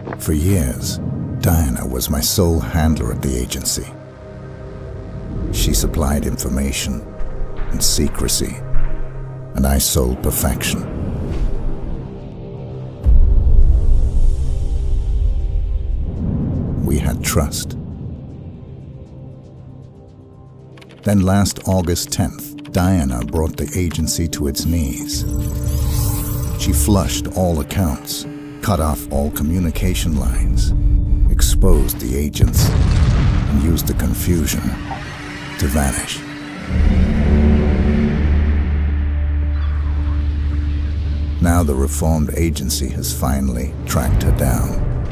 For years, Diana was my sole handler at the agency. She supplied information and secrecy, and I sold perfection. We had trust. Then last August 10th, Diana brought the agency to its knees. She flushed all accounts, cut off all communication lines, exposed the agents, and used the confusion to vanish. Now the reformed agency has finally tracked her down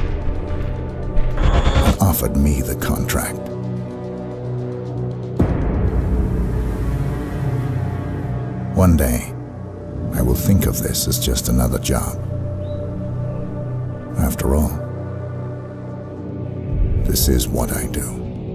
and offered me the contract. One day, I will think of this as just another job. After all, this is what I do.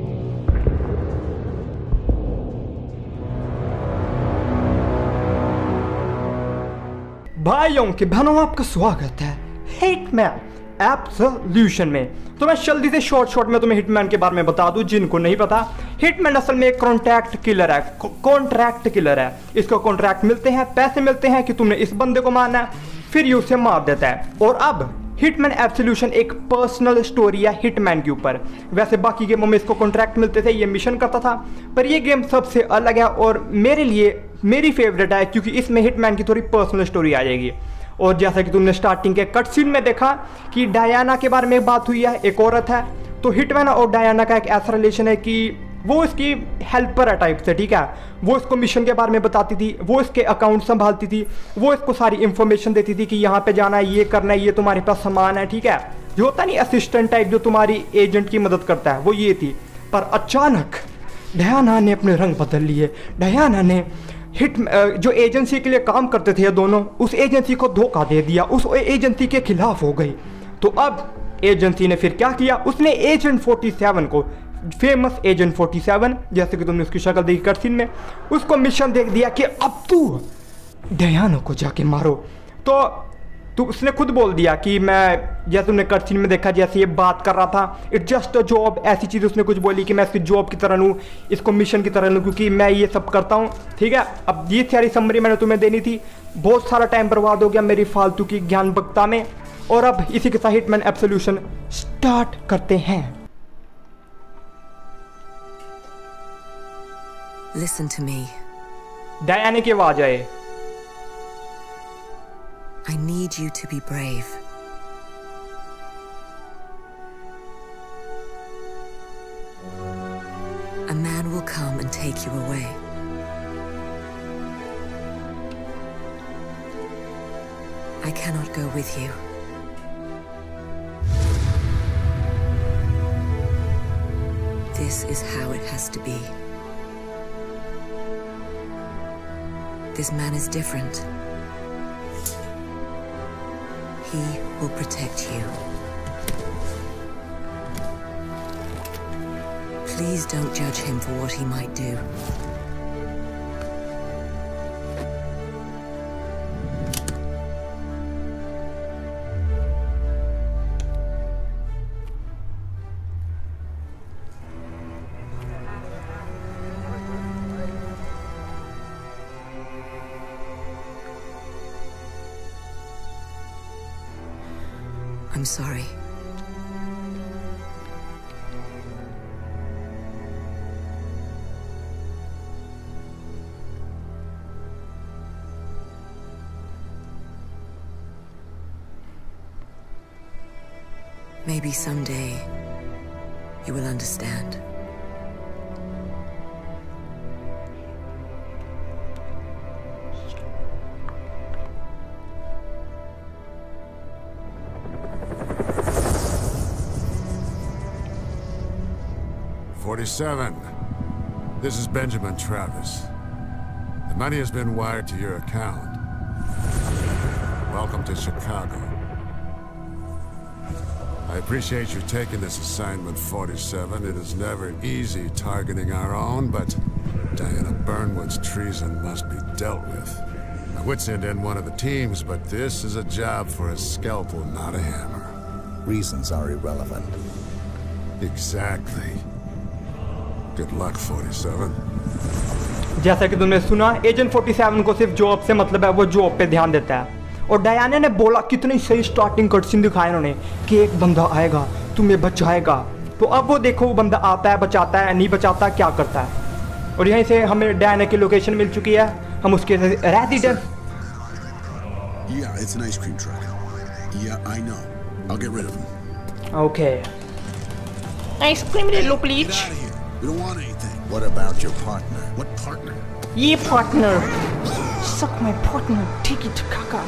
भाइयों के बहनों, आपका स्वागत है hitman absolution में। तो मैं जल्दी से शॉर्ट में तुम्हें हिटमैन के बारे में बता दूं जिनको नहीं पता। हिटमैन असल में एक कॉन्ट्रैक्ट किलर है, कॉन्ट्रैक्ट किलर है। इसको कॉन्ट्रैक्ट मिलते हैं, पैसे मिलते हैं कि तुमने इस बंदे को मारना है, फिर ये उसे मार देता है। और अब हिटमैन एब्सोल्यूशन एक पर्सनल स्टोरी है हिटमैन के ऊपर। वैसे बाकी गेमों में इसको कॉन्ट्रैक्ट मिलते थे, ये मिशन करता था, पर ये गेम सबसे अलग है और मेरे लिए मेरी फेवरेट है क्योंकि इसमें हिटमैन की थोड़ी पर्सनल स्टोरी आ जाएगी। और जैसा कि तुमने स्टार्टिंग के कट सीन में देखा कि डायना के बारे में बात हुई है, एक औरत है, तो हिटमैन और डायना का एक ऐसा रिलेशन है कि वो इसकी हेल्पर है टाइप से, ठीक है। वो इसको मिशन के बारे में बताती थी, वो इसके अकाउंट संभालती थी, वो इसको सारी इंफॉर्मेशन देती थी कि यहाँ पे जाना है, ये करना है, ये तुम्हारे पास सामान है, ठीक है। जो होता नहीं असिस्टेंट टाइप जो तुम्हारी एजेंट की मदद करता है, वो ये थी। पर अचानक डायना ने अपने रंग बदल लिए। डायना ने जो एजेंसी के लिए काम करते थे ये दोनों, उस एजेंसी को धोखा दे दिया, उस एजेंसी के खिलाफ हो गई। तो अब एजेंसी ने फिर क्या किया, उसने एजेंट 47 को, फेमस एजेंट 47 जैसे कि तुमने उसकी शक्ल देखी कट सीन में, उसको मिशन दे दिया कि अब तू डायना को जाके मारो। तो उसने खुद बोल दिया कि मैं, जैसे तुमने कट सीन में देखा जैसे ये बात कर रहा था, इट्स जस्ट अ जॉब, ऐसी चीज़ उसने कुछ बोली कि मैं इसकी जॉब की तरह लूँ, इसको मिशन की तरह लूँ क्योंकि मैं ये सब करता हूँ, ठीक है। अब ये सारी समरी मैंने तुम्हें देनी थी, बहुत सारा टाइम बर्बाद हो गया मेरी फालतू की ज्ञान बक्ता में। और अब इसी के साथ हिटमैन एब्सोल्यूशन स्टार्ट करते हैं। Listen to me. डायना की आवाज आए। I need you to be brave. A man will come and take you away. I cannot go with you. This is how it has to be. This man is different. He will protect you. Please don't judge him for what he might do. I'm sorry. Maybe someday you will understand. This is Benjamin Travis. The money has been wired to your account. Welcome to Chicago. I appreciate you taking this assignment, 47. It is never easy targeting our own, but Diana Burnwood's treason must be dealt with. My wits end in one of the teams, but this is a job for a scalpel, not a hammer. Reasons are irrelevant. Exactly. Good luck, 47. जैसा कि तुमने सुना, agent 47 को सिर्फ job से मतलब है, वो जॉब पे ध्यान देता है। और डायना ने बोला, कितनी सही स्टार्टिंग कटसीन दिखाया उन्होंने कि एक बंदा आएगा तुम्हें बचाएगा। तो अब वो देखो, वो बंदा आता है, बचाता है, नहीं बचाता, क्या करता है। और यहीं से हमें डायना की लोकेशन मिल चुकी है, हम उसके residence. Yeah, it's an ice cream truck. Yeah, I know. I'll get rid of him. Okay, ice cream ले लो please. Get out of here. We don't want anything. What about your partner? What partner? ये partner, suck my partner, ठीक है काका।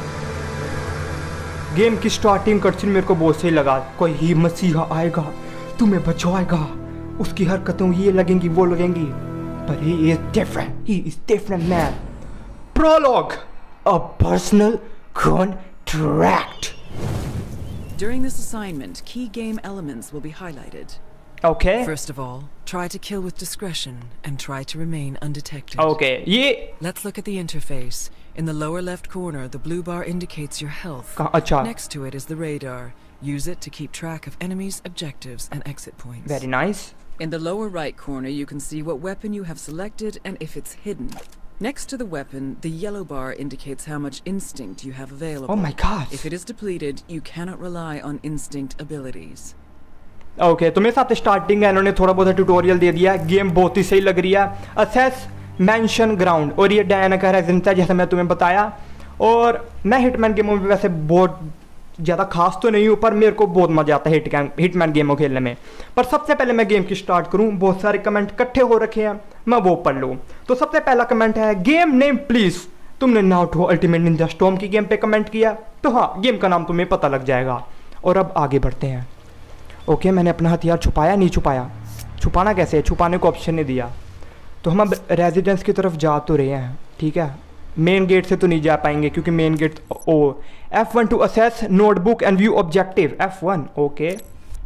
Game की starting cutscene मेरे को बहुत सही लगा। कोई ही मसीहा आएगा तुम्हें बचाएगा, उसकी हरकतें ये लगेंगी वो लगेंगी, पर he is different, he is different man. Prologue, a personal contract. During this assignment, key game elements will be highlighted. Okay First of all, try to kill with discretion and try to remain undetected. Okay, ये Let's look at the interface. In the lower left corner, the blue bar indicates your health. अच्छा, Next to it is the radar. Use it to keep track of enemies, objectives, and exit points. Very nice. In the lower right corner, you can see what weapon you have selected and if it's hidden. Next to the weapon, the yellow bar indicates how much instinct you have available. Oh my God. If it is depleted, you cannot rely on instinct abilities. Okay, तो मेरे साथ starting है, इन्होंने थोड़ा बहुत tutorial दे दिया। Game बहुत ही सही लग रही है। असेस मेंशन ग्राउंड, और ये डायना का रेजिडेंस है जैसे मैं तुम्हें बताया। और मैं हिटमैन गेमों में वैसे बहुत ज़्यादा खास तो नहीं हूँ, पर मेरे को बहुत मज़ा आता है हिटमैन गेमों खेलने में। पर सबसे पहले मैं गेम की स्टार्ट करूँ, बहुत सारे कमेंट इकट्ठे हो रखे हैं, मैं वो पढ़ लूँ। तो सबसे पहला कमेंट है, गेम नेम प्लीज़। तुमने नारुतो अल्टीमेट निंजा स्टॉर्म की गेम पे कमेंट किया, तो हाँ, गेम का नाम तुम्हें पता लग जाएगा। और अब आगे बढ़ते हैं। ओके, मैंने अपना हथियार छुपाया, नहीं छुपाया, छुपाना कैसे है, छुपाने को ऑप्शन नहीं दिया। तो हम अब रेजिडेंस की तरफ जा तो रहे हैं, ठीक है। मेन गेट से तो नहीं जा पाएंगे क्योंकि main gate oh F1 to access notebook and view objective, F1। Okay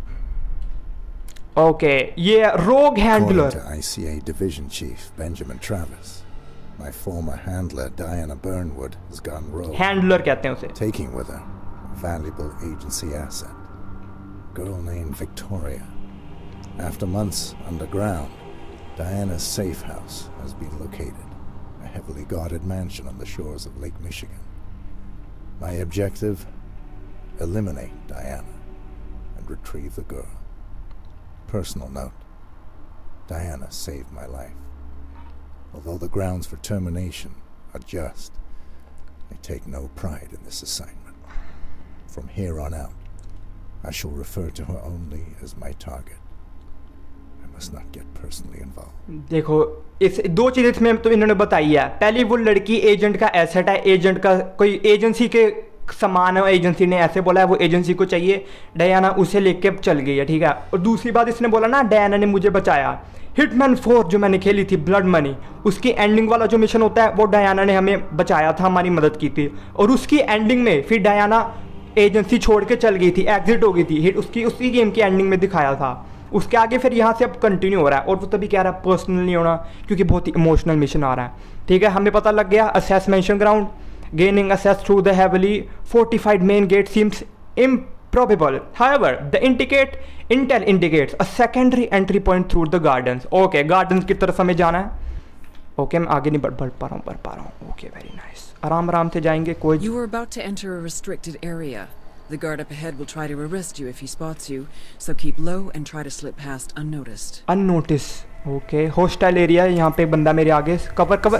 okay, ये rogue handler. According to ICA Division Chief Benjamin Travis, my former handler Diana Burnwood has gone rogue, handler कहते हैं उसे। taking with her a valuable agency asset, a girl named Victoria. After months underground, Diana's safe house has been located, a heavily guarded mansion on the shores of Lake Michigan. My objective: eliminate Diana and retrieve the girl. Personal note: Diana saved my life. Although the grounds for termination are just, I take no pride in this assignment. From here on out, I shall refer to her only as my target. I must not get personally involved. देखो, इस दो चीज़ें इसमें तो इन्होंने बताई है। पहली, वो लड़की एजेंट का एसेट है, एजेंट का कोई एजेंसी के समान है, एजेंसी ने ऐसे बोला है, वो एजेंसी को चाहिए, डायना उसे लेके चल गई है, ठीक है। और दूसरी बात, इसने बोला ना डायना ने मुझे बचाया। हिटमैन 4 जो मैंने खेली थी, ब्लड मनी, उसकी एंडिंग वाला जो मिशन होता है, वो डायना ने हमें बचाया था, हमारी मदद की थी। और उसकी एंडिंग में फिर डायना एजेंसी छोड़ के चल गई थी, एग्जिट हो गई थी, उसकी उसी गेम की एंडिंग में दिखाया था। उसके आगे फिर यहाँ से अब कंटिन्यू हो रहा है, और वो तभी कह रहा है पर्सनल नहीं होना क्योंकि बहुत ही इमोशनल मिशन आ रहा है, ठीक है। हमें पता लग गया, access mansion grounds, gaining access through the heavily fortified main gate seems improbable. However, the intel indicates a secondary entry point through the gardens. Okay, gardens की तरफ हमें जाना है। Okay, मैं आगे नहीं बढ़ पा रहा हूँ। Okay, very nice. आराम से जाएंगे। कोई You are about to enter a restricted area. The guard up ahead will try to arrest you if he spots you, so keep low and try to slip past unnoticed. unnoticed. Okay, hostile area है, यहाँ पे एक बंदा मेरे आगे। cover.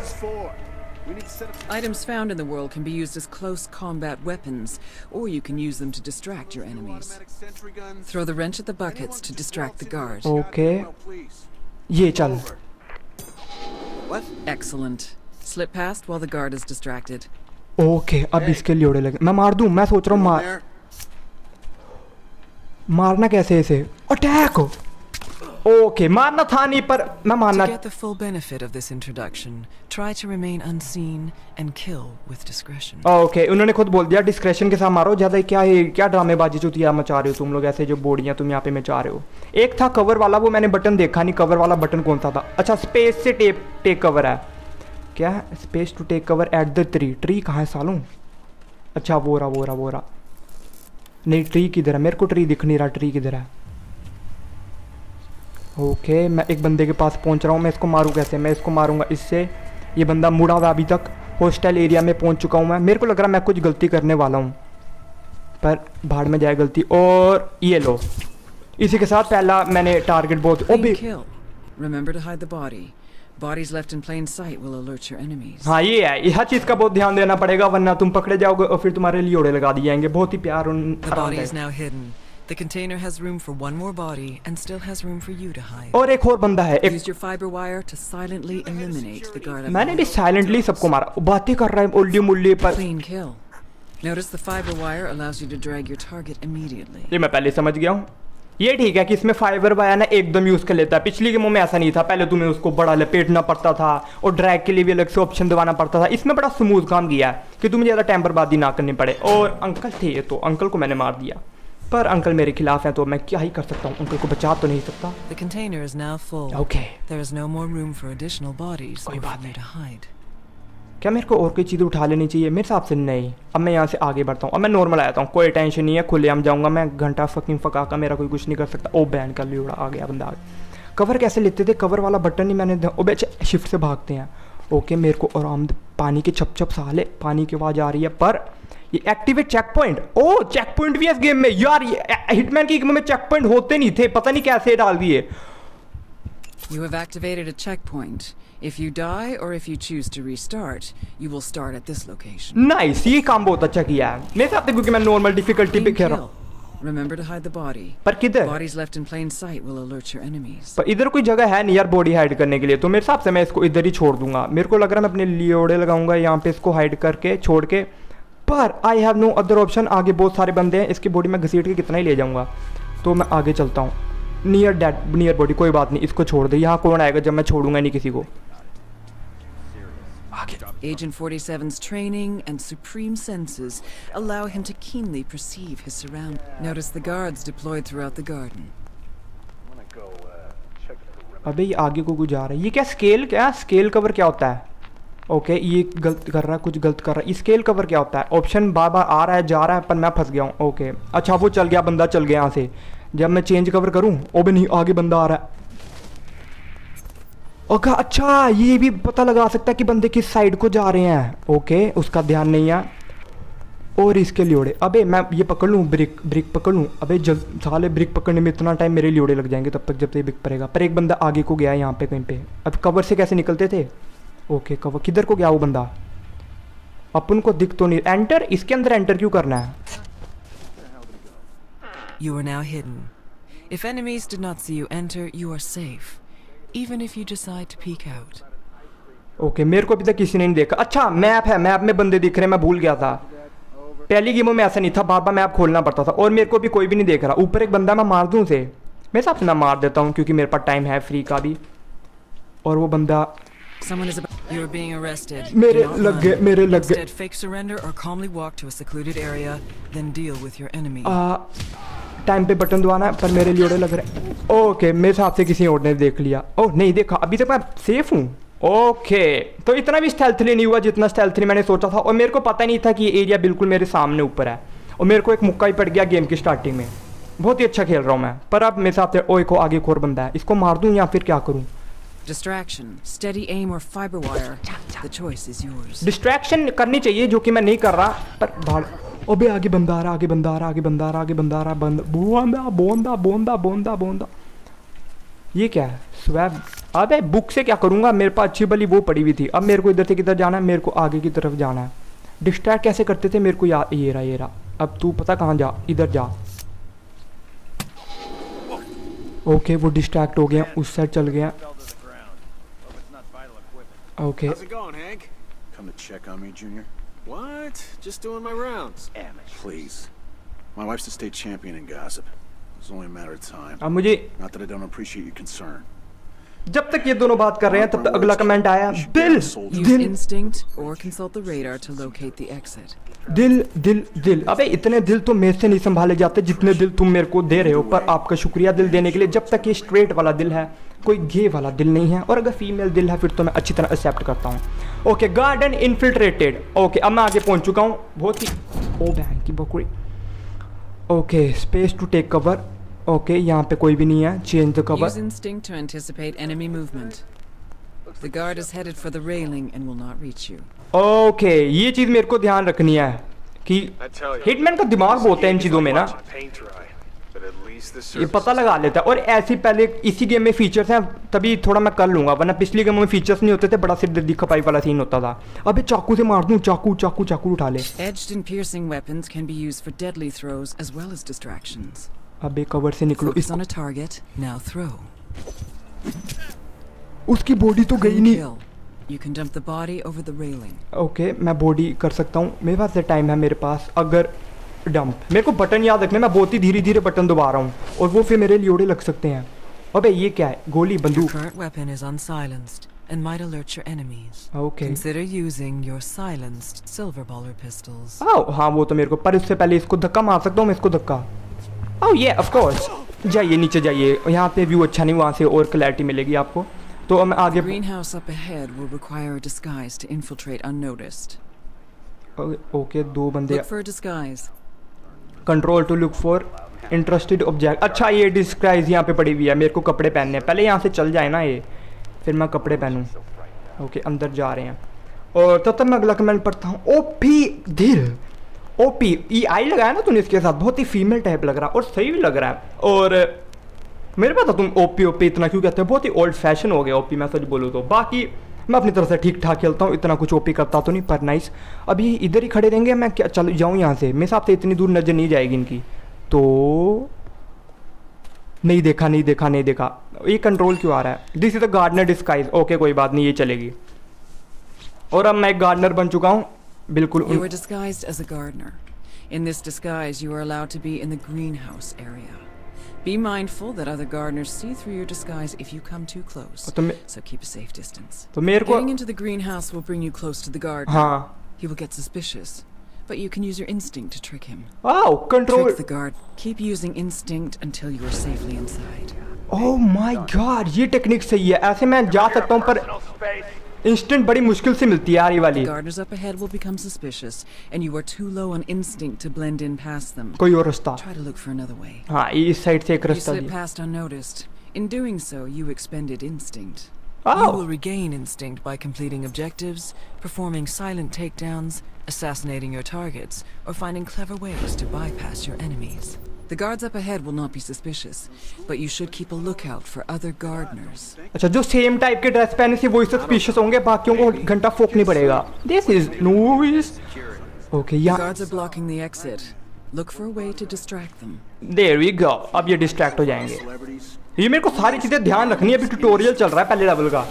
Items found in the world can be used as close combat weapons, or you can use them to distract your enemies. Throw the wrench at the buckets to distract the guard. Okay, ये चल। Excellent. Slip past while the guard is distracted. Okay, अब इसके लोड़े लगे। मैं मार दूँ, मैं सोच रहा हूँ मारना कैसे इसे? अटैक। ओके, मारना था नहीं, पर मैं मारना। To get the full benefit of this introduction, try to remain unseen and kill with discretion. Okay, उन्होंने खुद बोल दिया डिस्क्रेशन के साथ मारो। ज़्यादा क्या ड्रामेबाजी चुतिया मचा रहे हो तुम लोग, ऐसे जो बोर्डियाँ तुम यहाँ पे मचा रहे हो। एक था कवर वाला, वो मैंने बटन देखा नहीं, कवर वाला बटन कौन सा था? अच्छा, स्पेस से टेक कवर है क्या? Space to take cover at the tree कहाँ है सालों? अच्छा, वो रहा। नहीं ट्री किधर है, मेरे को ट्री दिख नहीं रहा, ट्री किधर है। ओके मैं एक बंदे के पास पहुंच रहा हूँ, मैं इसको मारूँ कैसे, मैं इसको मारूंगा इससे। ये बंदा मुड़ा हुआ अभी तक, हॉस्टल एरिया में पहुंच चुका हूँ मैं। मेरे को लग रहा है मैं कुछ गलती करने वाला हूँ, पर भाड़ में जाए गलती। और ये लो, इसी के साथ पहला मैंने टारगेट बहुत Remember to hide the body. Bodies left in plain sight will alert your enemies. हाँ ये है, हर चीज का बहुत ध्यान देना पड़ेगा वरना तुम पकड़े जाओगे और फिर तुम्हारे लियोड़े लगा दिए जाएंगे। बहुत ही प्यार The body is now hidden. The container has room for one more body and still has room for you to hide. और एक और बंदा है। Use your fiber wire to silently eliminate the guard. मैंने भी साइलेंटली सबको मारा, बातें कर रहा है उल्ली मुल्ली पर। Clean kill. Notice the fiber wire allows you to drag your target immediately. ये मैं पहले समझ गया हूँ। ये ठीक है कि इसमें फाइबर वायर ना एकदम यूज कर लेता है, पिछली गेमों में ऐसा नहीं था, पहले तुम्हें उसको बड़ा लपेटना पड़ता था और ड्रैग के लिए भी अलग से ऑप्शन दबाना पड़ता था। इसमें बड़ा स्मूथ काम किया है कि तुम्हें ज़्यादा टेम्परबाजी ना करनी पड़े। और अंकल थे ये, तो अंकल को मैंने मार दिया, पर अंकल मेरे खिलाफ हैं तो मैं क्या ही कर सकता हूँ, अंकल को बचा तो नहीं सकता। The container is now full. Okay. There is no more room for additional bodies or for you to hide. क्या मेरे को और कोई चीज़ उठा लेनी चाहिए? मेरे हिसाब से नहीं। अब मैं यहाँ से आगे बढ़ता हूँ, अब मैं नॉर्मल आया हूँ, कोई टेंशन नहीं है, खुलेआम जाऊँगा मैं, घंटा फकिंग फका का मेरा कोई कुछ नहीं कर सकता। ओ बैन कर लिया, आ गया बंदा। कवर कैसे लेते थे? कवर वाला बटन ही मैंने, ओ बेच शिफ्ट से भागते हैं। ओके मेरे को आराम, पानी के छप छप साले, पानी की आवाज़ आ रही है। पर ये activate checkpoint, oh checkpoint भी है इस गेम में यार। हिटमैन की गेम में चेक पॉइंट होते नहीं थे, पता नहीं कैसे डाल दिए। You have activated a checkpoint. If you die or if you choose to restart, you will start at this location. Nice, ये काम बहुत अच्छा किया है मेरे साथ, क्योंकि मैं नॉर्मल डिफिकल्टी पे खेल रहा हूँ। Remember to hide the body. पर किधर? Bodies left in plain sight will alert your enemies. पर इधर कोई जगह है नहीं यार बॉडी हाइड करने के लिए, तो मेरे हिसाब से मैं इसको इधर ही छोड़ दूंगा। मेरे को लग रहा है मैं अपने लियोड़े लगाऊंगा यहाँ पे, इसको हाइड करके छोड़ के। पर I have no other option, आगे बहुत सारे बंदे हैं, इसकी बॉडी में घसीट के कितना ही ले जाऊंगा। तो मैं आगे चलता हूँ, नियर डेड, नियर बॉडी, कोई बात नहीं, इसको छोड़ दे। यहाँ कौन आएगा जब मैं छोड़ूंगा नहीं किसी को। Agent 47's training and supreme senses allow him to keenly perceive his surroundings. Notice the guards deployed throughout the garden. अबे ये आगे को कुछ जा रहा है, ये क्या स्केल, क्या स्केल कवर क्या होता है? ओके ये गलत कर रहा है, कुछ गलत कर रहा है। स्केल कवर क्या होता है? ऑप्शन बार बार आ रहा है जा रहा है, पर मैं फंस गया हूँ। ओके अच्छा वो चल गया, बंदा चल गया यहाँ से। जब मैं चेंज कवर करूँ, ओ भी नहीं, आगे बंदा आ रहा है। ओके अच्छा ये भी पता लगा सकता है कि बंदे किस साइड को जा रहे हैं। ओके उसका ध्यान नहीं है। और इसके लियोड़े, अबे मैं ये पकड़ लूँ, ब्रिक पकड़ लूँ। अबे जब साले ब्रिक पकड़ने में इतना टाइम मेरे लियोड़े लग जाएंगे तब तक जब तक ब्रिक पड़ेगा। पर एक बंदा आगे को गया है यहाँ पे कहीं पे। अब कवर से कैसे निकलते थे? ओके कवर किधर को गया वो बंदा? अपन को दिख तो नहीं। एंटर, इसके अंदर एंटर क्यों करना है? You are now hidden. If enemies did not see you enter, you are safe. Even if you decide to peek out. Okay मेरे को अभी तक किसी ने नहीं देखा। अच्छा मैप है, मैप में बंदे दिख रहे हैं, मैं भूल गया था। पहली गेमों में ऐसा नहीं था, बार बार मैप खोलना पड़ता था। और मेरे को भी कोई भी नहीं देख रहा। ऊपर एक बंदा, मैं मार दूं उसे? मेरे साथ मैं मार देता हूँ क्योंकि मेरे पास टाइम है फ्री का भी। और वो बंदा मेरे लग गए, मेरे लग गए। टाइम पे बटन दबाना है, पर मेरे लियोड़े लग रहे हैं। ओके मेरे हिसाब से किसी और ने देख लिया। ओह नहीं देखा, अभी तक मैं सेफ हूँ। ओके तो इतना भी स्टेल्थली नहीं हुआ जितना स्टेल्थली मैंने सोचा था। और मेरे को पता नहीं था कि ये एरिया बिल्कुल मेरे सामने ऊपर है। और मेरे को एक मुक्का ही पड़ गया गेम की स्टार्टिंग में। बहुत ही अच्छा खेल रहा हूँ मैं। पर अब मेरे हिसाब से ओ एक आगे एक और बंदा है, इसको मार दूँ या फिर क्या करूँ? Distraction, steady aim or fiber wire. The choice is yours. Distraction करनी चाहिए जो कि मैं नहीं कर रहा। पर भाड़, अबे आगे बंदा आ रहा, आगे बंदा आ रहा, आगे बंदा आ रहा, आगे बंदा आ रहा, बोंदा बोंदा बोंदा बोंदा बोंदा। ये क्या है? स्वैब। अबे बुक से क्या करूँगा, मेरे पास अच्छी भली वो पड़ी हुई थी। अब मेरे को इधर से किधर जाना है? मेरे को आगे की तरफ जाना है। डिस्ट्रैक्ट कैसे करते थे मेरे को याद, ये रहा ये रहा। अब तू पता कहाँ जा, इधर जा। ओके वो डिस्ट्रैक्ट हो गया, उस साइड चल गया। Okay. How's it going, Hank? Come to check on me, Junior? What? Just doing my rounds. Please. My wife's the state champion in gossip. It's only a matter of time. अब मुझे Not that I don't appreciate your concern. जब तक ये दोनों बात कर रहे हैं तब तक अगला कमेंट आया, दिल Use दिल instinct or consult the radar to locate the exit. दिल दिल दिल। अबे इतने दिल तो मेरे से नहीं संभाले जाते जितने दिल तुम मेरे को दे रहे हो। पर आपका शुक्रिया दिल देने के लिए। जब तक ये स्ट्रेट वाला दिल है, कोई गे वाला दिल नहीं है। और अगर फीमेल दिल है फिर तो मैं अच्छी तरह एक्सेप्ट करता हूँ। Okay garden infiltrated. ओके अब मैं आगे पहुँच चुका हूँ। बहुत ही ओ बैंक की बकरी। Okay, space to take cover. Okay, यहाँ पे कोई भी नहीं है। Change the cover. Use instinct to anticipate enemy movement. The guard is headed for the railing and will not reach you. Okay, ये चीज़ मेरे को ध्यान रखनी है कि हिटमैन का दिमाग बहुत है इन चीज़ों में ना, ये पता लगा लेता है। और ऐसी पहले इसी गेम में फीचर्स हैं तभी थोड़ा मैं कर लूँगा, वरना पिछली गेम में फीचर्स नहीं होते थे, बड़ा सिरदर्दी खपाई वाला सीन होता था। अबे चाकू से मार दूँ, चाकू चाकू चाकू उठा ले। Edged and piercing weapons can be used for deadly throws as well as distractions. अबे कवर से निकलो। Focus on a target, now throw. उसकी बॉडी तो गई नहीं। Kill. You can dump the body over the railing. Okay, मैं body कर सकता हूँ, मेरे पास टाइम है मेरे पास। अगर डंप, मेरे को बटन याद रखने, मैं बहुत ही धीरे धीरे बटन दबा रहा हूँ और वो फिर मेरे लियोड़े लग सकते हैं। अबे ये क्या है? गोली, बंदूक। Your current weapon is unsilenced and might alert your enemies. Okay. Consider using your silenced silver baller pistols. हाँ वो तो मेरे को, पर उससे पहले इसको धक्का मार सकता हूँ मैं, इसको धक्का। ओह ये ऑफ कोर्स। जाइए नीचे जाइए, यहाँ पे व्यू अच्छा नहीं, वहाँ से और क्लैरिटी मिलेगी आपको। तो मैं आगे। The greenhouse up ahead will require a disguise to infiltrate unnoticed. Okay, दो बंदे। Look for a disguise. Control to look for interested object. अच्छा, ये डिस्गाइज यहाँ पे पड़ी हुई है, मेरे को कपड़े पहनने हैं। पहले यहाँ से चल जाए ना ये, फिर मैं कपड़े पहनूँ। ओके, अंदर जा रहे हैं और तब तक मैं अगला कमेंट पढ़ता हूँ। ओपी धीर, ओपी ई आई लगाया ना तूने इसके साथ, बहुत ही फीमेल टाइप लग रहा है और सही भी लग रहा है। और मेरे पास तुम ओपी ओपी इतना क्यों कहते हो, बहुत ही ओल्ड फैशन हो गया ओपी, मैं सच बोलूँ तो। बाकी मैं अपनी तरफ से ठीक ठाक खेलता हूँ, इतना कुछ ओपी करता तो नहीं, पर नाइस। अभी इधर ही खड़े रहेंगे, मैं क्या चल जाऊँ यहाँ से? मेरे हिसाब से इतनी दूर नजर नहीं जाएगी इनकी, तो नहीं देखा नहीं देखा नहीं देखा। ये कंट्रोल क्यों आ रहा है? This is the gardener disguise. Okay कोई बात नहीं, ये चलेगी। और अब मैं एक गार्डनर बन चुका हूँ बिल्कुल। You were disguised as a gardener. In this disguise, you are allowed to be in the greenhouse area. Be mindful that other gardeners see through your disguise if you come too close. So keep a safe distance. Getting into the greenhouse will bring you close to the gardener. हाँ. He will get suspicious, but you can use your instinct to trick him. Wow, control. Trick the guard. Keep using instinct until you are safely inside. Oh my God, ये technique सही है। ऐसे मैं जा सकता हूँ पर इंस्टेंट बड़ी मुश्किल से मिलती है यार ये वाली। The gardeners up ahead will become suspicious, and you are too low on instinct to blend in past them. कोई और रास्ता। Try to look for another way. हाँ, इस साइड से एक रास्ता। You slip past unnoticed. In doing so, you expended instinct. You will regain instinct by completing objectives, performing silent takedowns, assassinating your targets, or finding clever ways to bypass your enemies. The guards up ahead will not be suspicious, but you should keep a lookout for other gardeners. अच्छा, जो same type के dress पहने से वो suspicious होंगे, बाकियों को घंटा फोकनी पड़ेगा। This is noise. Okay, The guards are blocking the exit. Look for a way to distract them. There we go. अब ये डिस्ट्रैक्ट हो जाएंगे। ये मेरे को सारी चीजें ध्यान रखनी है, अभी ट्यूटोरियल चल रहा है पहले लेवल का।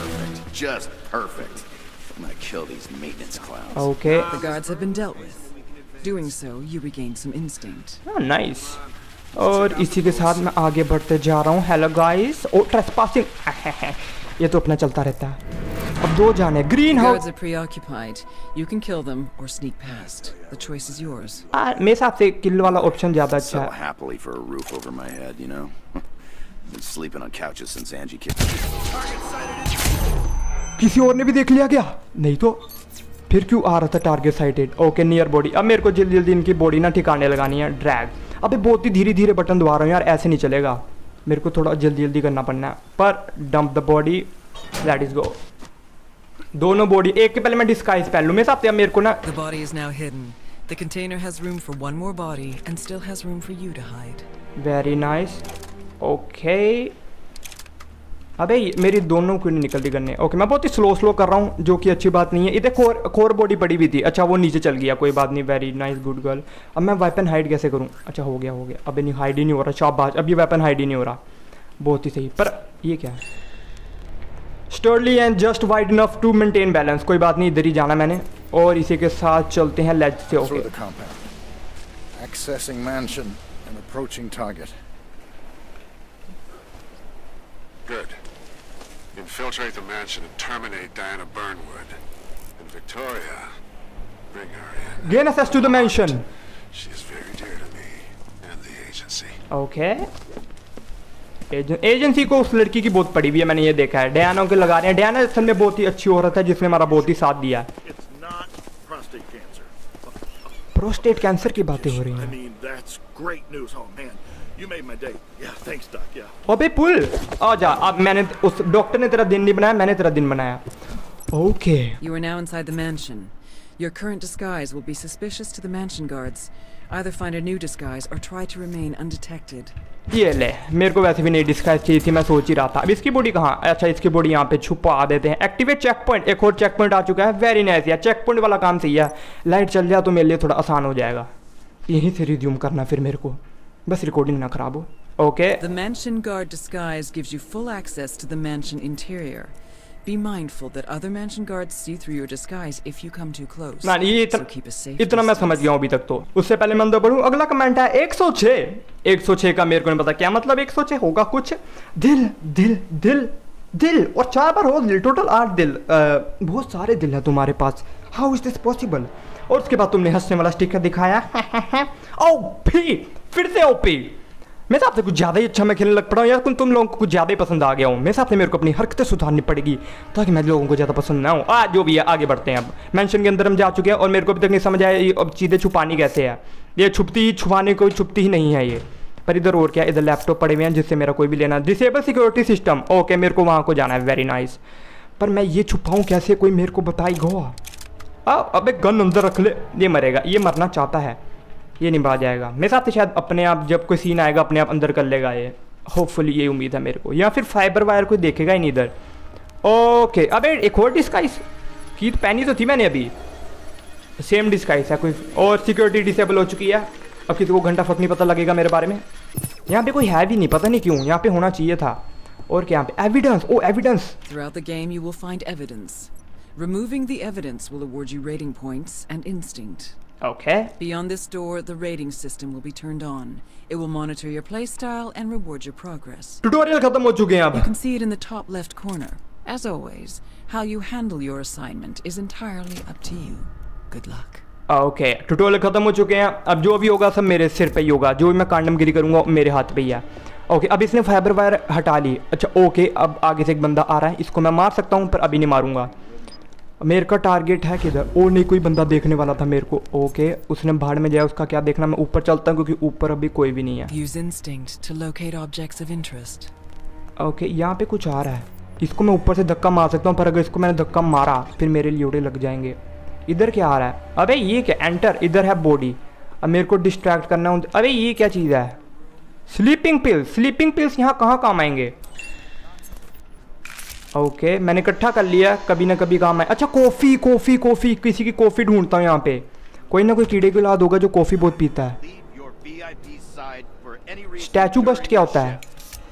Just perfect. I'm gonna kill these maintenance clowns. Okay. The guards have been dealt with. Doing so, you regain some instinct. Nice. और इसी के साथ मैं आगे बढ़ते जा रहा हूँ। Hello guys. ओ ट्रेसपासिंग ये तो अपना चलता रहता है। अब दो जाने greenhouse. Guards are preoccupied. You can kill them or sneak past. The choice is yours. मेरे हिसाब से किल वाला ऑप्शन ज्यादा अच्छा है। So happily for a roof over my head, you know. Been sleeping on couches since Angie kicked me. किसी और ने भी देख लिया क्या? नहीं तो फिर क्यों आ रहा था target sighted. Okay, near body. अब मेरे को जल्दी जल्दी इनकी बॉडी ना ठिकाने लगानी है। ड्रैग। अबे बहुत ही धीरे धीरे बटन दबा रहा हूँ यार, ऐसे नहीं चलेगा, मेरे को थोड़ा जल्दी जल्दी करना पड़ना है। पर dump the body, late is go. दोनों बॉडी, एक के पहले मैं डिस्गाइज पहन लूँ। मेरे साथ मेरे को ना। The body is now hidden. The container has room for one more body and still has room for you to hide. Very nice. Okay, अबे मेरी दोनों क्यों नहीं निकलती करने। ओके, मैं बहुत ही स्लो कर रहा हूँ, जो कि अच्छी बात नहीं है। इधर कोर बॉडी पड़ी हुई थी। अच्छा, वो नीचे चल गया, कोई बात नहीं। Very nice, good girl. अब मैं वेपन हाइड कैसे करूँ? अच्छा, हो गया। अबे नहीं, हाइड ही नहीं हो रहा। शाबाश, अब ये वेपन हाइड ही नहीं हो रहा। बहुत ही सही। पर ये क्या है? Sturdily and just wide enough to maintain balance. कोई बात नहीं, इधर ही जाना मैंने। और इसी के साथ चलते हैं लेज से। Okay, accessing mansion and approaching target. Good. Infiltrate the mansion and terminate Diana Burnwood. And Victoria, bring her in. Gain access to the mansion. She is very dear to me and the agency. Okay. Agency को उस लड़की की बहुत पड़ी हुई है, मैंने ये देखा है। डयाना के लगा रहे हैं। डयाना असल में बहुत ही अच्छी औरत है जिसने हमारा बहुत ही साथ दिया है। प्रोस्टेट कैंसर की बातें हो रही हैं। I mean, that's great news. Oh man, you made my day. Yeah, thanks, Doc. Yeah. अबे पुल आ जा, अब मैंने उस डॉक्टर ने तेरा दिन नहीं बनाया, मैंने तेरा दिन बनाया। Okay. You are now inside the mansion. Your current disguise will be suspicious to the mansion guards. Either find a new disguise or try to remain undetected. ये ले, मेरे को वैसे भी नई डिस्गाइज चाहिए थी, मैं सोच ही रहा था। अब इसकी बॉडी कहाँ? अच्छा इसकी बॉडी यहाँ पे छुपा देते हैं। एक्टिवेट चेक पॉइंट, एक और चेक पॉइंट आ चुका है। वेरी नाइस यार, चेक पॉइंट वाला काम सही है। लाइट चल जाए तो मेरे लिए थोड़ा आसान हो जाएगा। यहीं से रिज्यूम करना फिर मेरे को, बस रिकॉर्डिंग ना खराब हो। Okay. The mansion guard disguise gives you full access to the mansion interior. Be mindful that other mansion guards see through your disguise if you come too close. ना ये इतना मैं समझ गया हूँ अभी तक तो। उससे पहले मैं अंदर बढ़ूँ। अगला कमेंट है 106 का मेरे को नहीं पता क्या मतलब 106 होगा कुछ। दिल दिल दिल दिल और 4 बार हो दिल, टोटल 8 दिल। बहुत सारे दिल है तुम्हारे पास, हाउ इज दिस पॉसिबल? और उसके बाद तुमने हंसने वाला स्टिकर दिखाया। ओपी, फिर से ओपी। मेरे साथ से कुछ ज़्यादा ही अच्छा मैं खेलने लग पड़ा हूँ यार, तुम लोगों को कुछ ज़्यादा ही पसंद आ गया हूँ। मेरे साथ मेरे को अपनी हरकतें सुधारनी पड़ेगी ताकि मैं लोगों को ज़्यादा पसंद ना हो। जो भी है आगे बढ़ते हैं। अब मेंशन के अंदर हम जा चुके हैं और मेरे को अभी तक नहीं समझ आया ये अब चीज़ें छुपानी कैसे है। ये छुपाने को छुपती ही नहीं है ये। पर इधर और क्या, इधर लैपटॉप पड़े हुए हैं जिससे मेरा कोई भी लेना। डिसेबल सिक्योरिटी सिस्टम, ओके मेरे को वहाँ को जाना है। Very nice. पर मैं ये छुपाऊँ कैसे, कोई मेरे को बताएगा? अब एक गन अंदर रख ले, ये मरेगा, ये मरना चाहता है, ये निभा जाएगा। मेरे साथ शायद अपने आप जब कोई सीन आएगा अपने आप अंदर कर लेगा ये, होपफुली ये उम्मीद है मेरे को। या फिर फाइबर वायर कोई देखेगा ही नहीं इधर। ओके, अबे एक और डिस्गाइज की पहनी तो थी मैंने अभी, सेम डिस्गाइज है कोई। और सिक्योरिटी डिसेबल हो चुकी है। अब किसी को घंटा फट नहीं पता लगेगा मेरे बारे में। यहाँ पे कोई है भी नहीं, पता नहीं क्यों यहाँ पे होना चाहिए था। और क्या यहाँ पे evidence, oh evidence. Throughout the game you will find evidence. Removing the evidence will award you rating points and instinct. Okay. Beyond this door, the rating system will be turned on. It will monitor your playstyle and reward your progress. Tutorial खत्म हो चुके हैं अब। You can see it in the top left corner. As always, how you handle your assignment is entirely up to you. Good luck. Okay, tutorial खत्म हो चुके हैं। अब जो भी होगा सब मेरे सिर पे ही होगा, जो भी मैं कांडमगिरी करूंगा मेरे हाथ पे ही है। ओके, अब इसने फाइबर वायर हटा ली। अच्छा ओके, अब आगे से एक बंदा आ रहा है, इसको मैं मार सकता हूँ पर अभी नहीं मारूंगा। मेरे का टारगेट है किधर? ओ नहीं, कोई बंदा देखने वाला था मेरे को। ओके, उसने भाड़ में जाए, उसका क्या देखना। मैं ऊपर चलता हूँ क्योंकि ऊपर अभी कोई भी नहीं है। Use instinct to locate objects of interest. Okay, यहाँ पे कुछ आ रहा है, इसको मैं ऊपर से धक्का मार सकता हूँ पर अगर इसको मैंने धक्का मारा फिर मेरे लियोड़े लग जाएंगे। इधर क्या आ रहा है? अबे ये क्या? एंटर, इधर है बॉडी। अब मेरे को डिस्ट्रैक्ट करना है। अबे ये क्या चीज़ है? Sleeping pills. स्लीपिंग पिल्स यहाँ कहाँ काम आएंगे? ओके, मैंने इकट्ठा कर लिया, कभी ना कभी काम आए। अच्छा कॉफ़ी कॉफ़ी कॉफ़ी, किसी की कॉफ़ी ढूंढता हूँ यहाँ पे। कोई ना कोई कीड़े की औलाद होगा जो कॉफ़ी बहुत पीता है। स्टैचू बस्ट क्या होता है?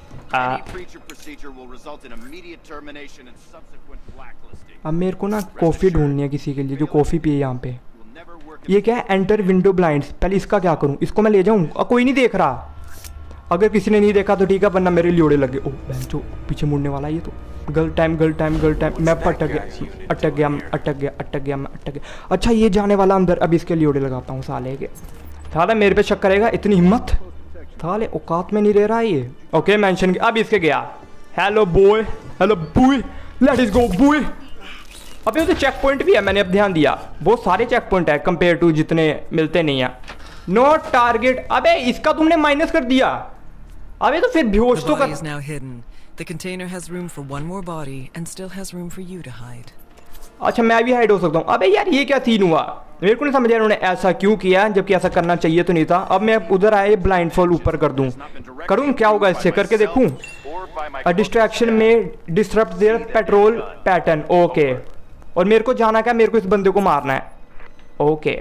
अब मेरे को ना कॉफ़ी ढूंढनी है किसी के लिए जो कॉफ़ी पिए यहाँ पे। ये क्या है? Enter window blinds. पहले इसका क्या करूँ? इसको मैं ले जाऊँ? कोई नहीं देख रहा। अगर किसी ने नहीं देखा तो ठीक है, वरना मेरे लियोड़े लगे। ओह बहन जो पीछे मुड़ने वाला है ये तो। Girl time girl time girl time. मैं अटक गया अटक गया अटक गया अटक गया मैं अटक गया। अच्छा ये जाने वाला अंदर, अब इसके लियोड़े लगाता हूँ साले के। साला मेरे पे शक करेगा, इतनी हिम्मत? साले औकात में नहीं रह रहा ये। ओके मेंशन, अब इसके गया। Hello boy, hello boy, let is go boy. अबे तो चेक पॉइंट भी है, मैंने अब ध्यान दिया। बहुत सारे चेक पॉइंट है कंपेयर टू जितने मिलते नहीं है। No target. अबे इसका तुमने माइनस कर दिया। अबे तो फिर बेहोश तो कर। The body is now hidden. The container has room for one more body and still has room for you to hide. अच्छा मैं भी हाइड हो सकता हूँ। अबे यार ये क्या सीन हुआ? मेरे को नहीं समझ आया उन्होंने ऐसा क्यों किया जबकि ऐसा करना चाहिए तो नहीं था। अब मैं उधर आए ब्लाइंड फॉल ऊपर कर दूँ, करूँ क्या होगा इससे? करके देखूँ। अ डिस्ट्रैक्शन में disturb their patrol pattern. Okay, और मेरे को जाना क्या? मेरे को इस बंदे को मारना है। ओके,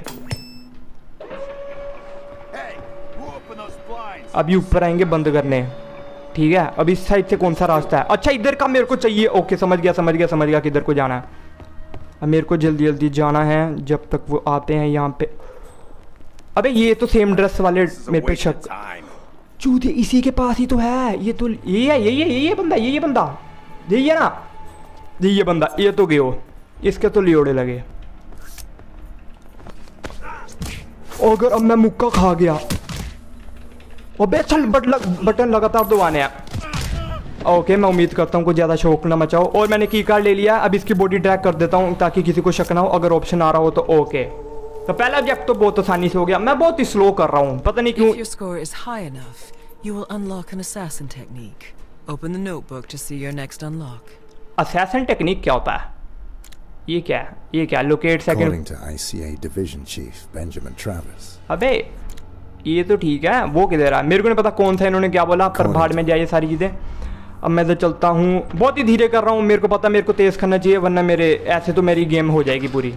अभी ऊपर आएंगे बंद करने। ठीक है, अब इस साइड से कौन सा रास्ता है? अच्छा इधर का मेरे को चाहिए। ओके समझ गया समझ गया समझ गया किधर को जाना है। अब मेरे को जल्दी जल्दी जाना है जब तक वो आते हैं यहाँ पे। अबे ये तो सेम ड्रेस वाले मेरे पे शक। चूते इसी के पास ही तो है। ये तो ये है, ये बंदा, ये बंदा, यही है ना? ये बंदा, ये तो गयो। इसके तो लियोड़े लगे। अगर अब मैं मुक्का खा गया। अबे चल बटन लगातार दबाने हैं। ओके मैं उम्मीद करता हूँ कुछ ज़्यादा शौक ना मचाओ। और मैंने की कार्ड ले लिया। अब इसकी बॉडी ट्रैक कर देता हूँ ताकि किसी को शक ना हो, अगर ऑप्शन आ रहा हो तो। ओके तो पहला ऑब्जेक्ट तो बहुत आसानी से हो गया। मैं बहुत ही स्लो कर रहा हूँ, पता नहीं क्यों। If your score is high enough, you will unlock an assassin technique. Open the notebook to see your next unlock. Assassin technique क्या होता है? ये क्या है? ये क्या? Locate second. According to ICA Division Chief Benjamin Travis. अबे ये तो ठीक है, वो किधर है? मेरे को नहीं पता कौन सा इन्होंने क्या बोला, पर भाड़ में जाइए सारी चीज़ें। अब मैं तो चलता हूँ, बहुत ही धीरे कर रहा हूँ, मेरे को पता मेरे को तेज़ करना चाहिए, वरना मेरे ऐसे तो मेरी गेम हो जाएगी पूरी।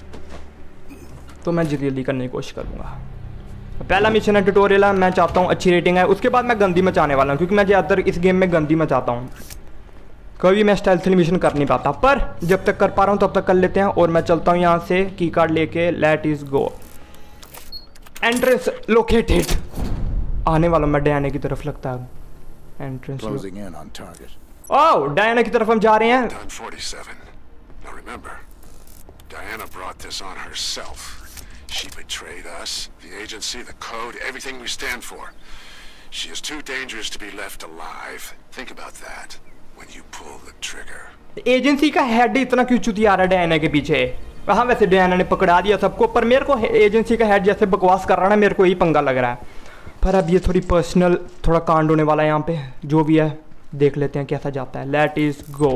तो मैं जल्दी करने की कोशिश करूँगा। पहला मिशन है, ट्यूटोरियल है, मैं चाहता हूँ अच्छी रेटिंग है। उसके बाद मैं गंदी मचाने वाला हूँ, क्योंकि मैं ज़्यादातर इस गेम में गंदी मचाता हूँ। कभी मैं स्टाइल मिशन कर नहीं पाता, पर जब तक कर पा रहा हूँ तब तक कर लेते हैं। और मैं चलता हूँ यहाँ से की कार्ड लेके, let is go. Entrance located. आने वाला मैं डायना की तरफ लगता है। एंट्रेंस ओह, डायना की तरफ हम जा रहे हैं। 47. Now remember, Diana brought this on herself. She betrayed us, the agency, the code, everything we stand for. She is too dangerous to be left alive. Think about that when you pull the trigger. Agency का head इतना क्यों चुतिया रहा है Diana के पीछे? हाँ, वैसे Diana ने पकड़ा दिया सबको, पर मेरे को एजेंसी का हेड जैसे बकवास कर रहा है, मेरे को यही पंगा लग रहा है। पर अब ये थोड़ी पर्सनल, थोड़ा कांड होने वाला है यहाँ पे। जो भी है देख लेते हैं कैसा जाता है। Let is go.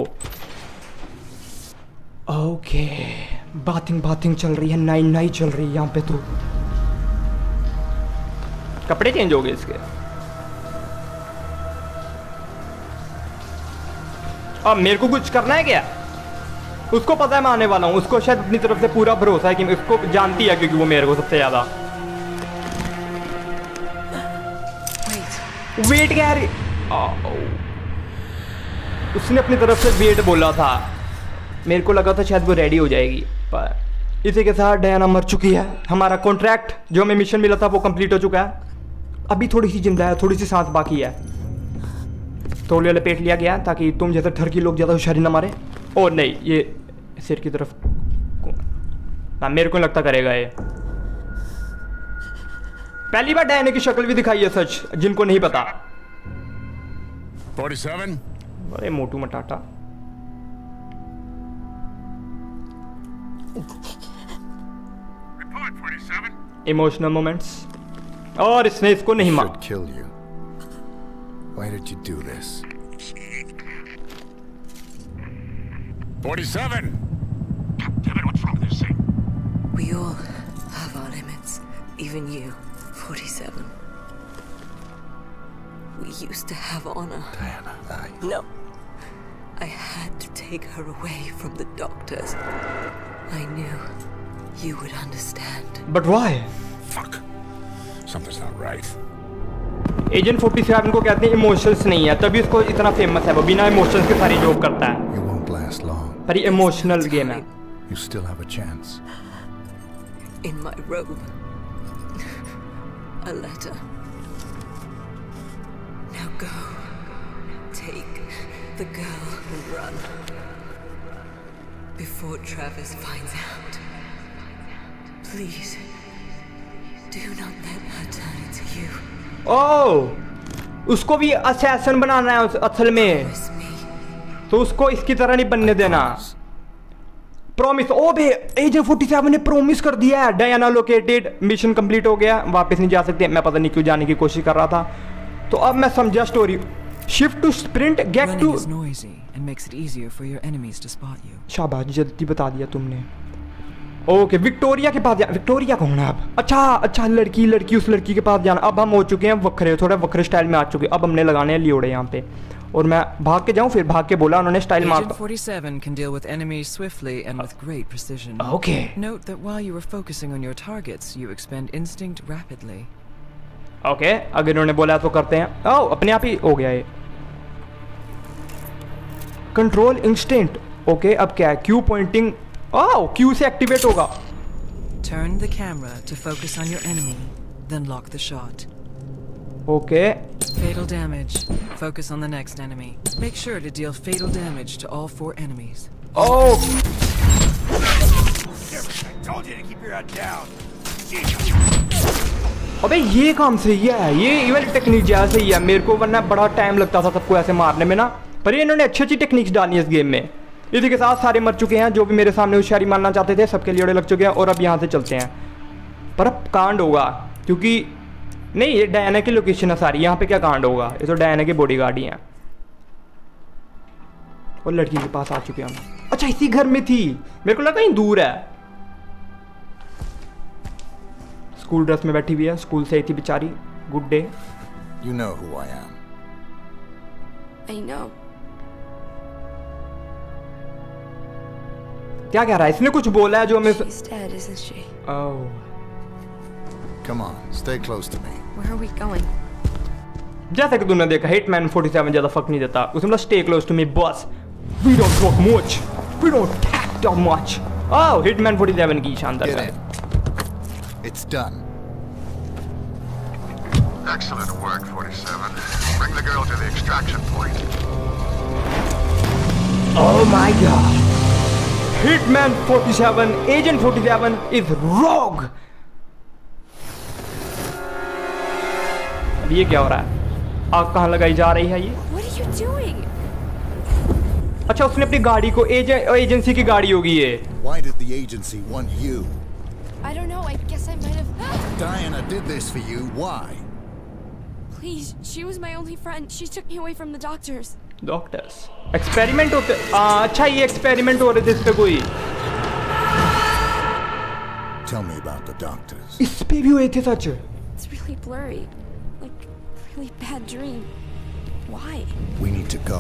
Okay, bathing चल रही है, नाई चल रही है यहाँ पे। तो कपड़े चेंज हो गए इसके। अब मेरे को कुछ करना है क्या? उसको पता है मैं आने वाला हूँ, उसको शायद अपनी तरफ से पूरा भरोसा है कि उसको जानती है, क्योंकि वो मेरे को सबसे ज्यादा वेट क्या है। उसने अपनी तरफ से वेट बोला था, मेरे को लगा था शायद वो रेडी हो जाएगी, पर इसी के साथ डायना मर चुकी है। हमारा कॉन्ट्रैक्ट जो हमें मिशन मिला था वो कंप्लीट हो चुका है। अभी थोड़ी सी जिंदा है, थोड़ी सी सांस बाकी है। तौलिया लपेट लिया गया ताकि तुम जैसे ठरकी लोग ज़्यादा होशियारी ना मारे। और नहीं, ये सिर की तरफ ना, मेरे को लगता करेगा ये। पहली बार डायना की शक्ल भी दिखाई है, सच जिनको नहीं पता। 47. अरे मोटू मटाटा। Report 47. Emotional moments. और इसने इसको नहीं मारा। Kill you. Why did you do this? 47. Kevin, what's wrong with this thing? We all have our limits, even you, 47. We used to have honor. Diana, No. I had to take her away from the doctors. I knew you would understand. But why? Fuck. Something's not right. Agent 47 को कहते हैं emotions नहीं है, तभी उसको इतना famous है। वो बिना इमोशंस के सारी जॉब करता है। You won't last long. पर ये इमोशनल गेम है। You still have a chance. In my robe. A letter. Now go. Take the girl and run. Before Travis finds out. Please. Do not let her turn into you. Oh, उसको भी assassin बनाना है असल में, तो उसको इसकी तरह नहीं बनने देना। प्रॉमिस। ओ बे, एजेंट 47 ने प्रॉमिस कर दिया है। डायना लोकेटेड, मिशन कंप्लीट हो गया, वापस नहीं जा सकते। मैं पता नहीं क्यों जाने की कोशिश कर रहा था। तो अब मैं समझा story. Shift to sprint, get to. शाबाश, जल्दी बता दिया तुमने। ओके, विक्टोरिया के पास जाना। विक्टोरिया कौन है अब? अच्छा, लड़की उस लड़की के पास जाना। अब हम हो चुके हैं वक्रे, थोड़ा वक्रे स्टाइल में आ चुके हैं। अब हमने लगाने हैं लियोड़े यहाँ पे। और मैं भाग के जाऊँ, फिर भाग के बोला उन्होंने स्टाइल मार। Agent 47 can deal with enemies swiftly and with great precision. Okay. Note that while you are focusing on your targets, you expend instinct rapidly. Okay, अगर इन्होंने बोला तो करते हैं। ओह, अपने आप ही हो गया ये। Control instant. ओके, अब क्या है? Q pointing. ओह, क्यू से एक्टिवेट होगा। Turn the camera to focus on your enemy, then lock the shot. Okay. Fatal damage. Focus on the next enemy. Make sure to deal fatal damage to all 4 enemies. Oh! I told you to keep your head down. अबे ये काम सही है, ये event technique ज्यादा सही है मेरे को, वरना बड़ा टाइम लगता था सबको ऐसे मारने में ना। पर ये इन्होंने अच्छी टेक्निक्स डाली है इस गेम में। इसी के साथ सारे मर चुके हैं जो भी मेरे सामने होशियारी मारना चाहते थे, सबके लिए लग चुके हैं। और अब यहाँ से चलते हैं। पर अब कांड होगा क्योंकि नहीं, ये डायना की लोकेशन है सारी। यहाँ पे क्या कांड होगा? ये तो डायना के बॉडीगार्ड ही हैं। और लड़की के पास आ चुके हैं हम। अच्छा इसी घर में थी, मेरे को लगा कहीं दूर है। स्कूल ड्रेस में बैठी हुई है, स्कूल से आई थी बेचारी। Good day. You know who I am. I know. क्या कह रहा है? इसने कुछ बोला है जो हमें She's dead, isn't she? Oh. Come on, stay close to me. Where are we going? जैसा कि तुमने देखा हिटमैन 47 ज्यादा फक नहीं देता। उसने बोला stay close to me boss, we don't talk much, we don't talk much. Oh Hitman 47 की शानदार है। It's done. Excellent work, 47. Bring the girl to the extraction point. Oh my god. Hitman 47, Agent 47 is rogue. अब ये क्या हो रहा है? आग कहाँ लगाई जा रही है ये? What are you doing? अच्छा उसने अपनी गाड़ी को एजेंसी की गाड़ी होगी ये। Why did the agency want you? I don't know. I guess I might have. Diana did this for you. Why? Please, she was my only friend. She took me away from the doctors. Doctors? Experiment होते? अच्छा ये experiment हो रहे थे इस पे कोई। Tell me about the doctors. इस पे भी हुए थे सच? It's really blurry, like really bad dream. Why? We need to go.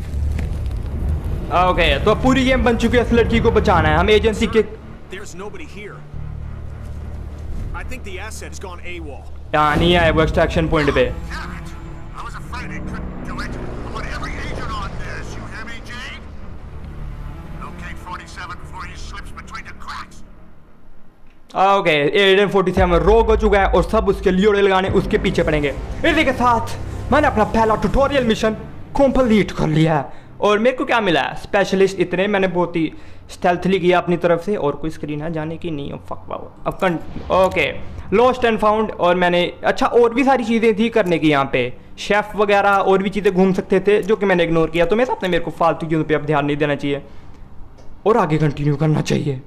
Okay तो पूरी गेम बन चुकी है, इस लड़की को बचाना है। हम एजेंसी के There's nobody here. I think the asset has gone AWOL. यहाँ नहीं आए वो एक्सट्रैक्शन पॉइंट पे। I was afraid it couldn't do it. I want every agent on this. You hear me, Jade? Locate 47 before he slips between the cracks. Okay agent 47 rogue हो चुका है और सब उसके लियोड़े लगाने उसके पीछे पड़ेंगे। इसी के साथ मैंने अपना पहला ट्यूटोरियल मिशन कंप्लीट कर लिया है और मेरे को क्या मिला है? स्पेशलिस्ट इतने मैंने बहुत ही स्टेल्थली किया अपनी तरफ से और कोई स्क्रीन है जाने की नहीं। फक वाओ अब ओके लॉस्ट एंड फाउंड और मैंने अच्छा और भी सारी चीज़ें थी करने की यहाँ पे, शेफ़ वगैरह और भी चीज़ें घूम सकते थे जो कि मैंने इग्नोर किया। तो मेरे साथ में मेरे को फालतू चीज़ों पे अब ध्यान नहीं देना चाहिए और आगे कंटिन्यू करना चाहिए।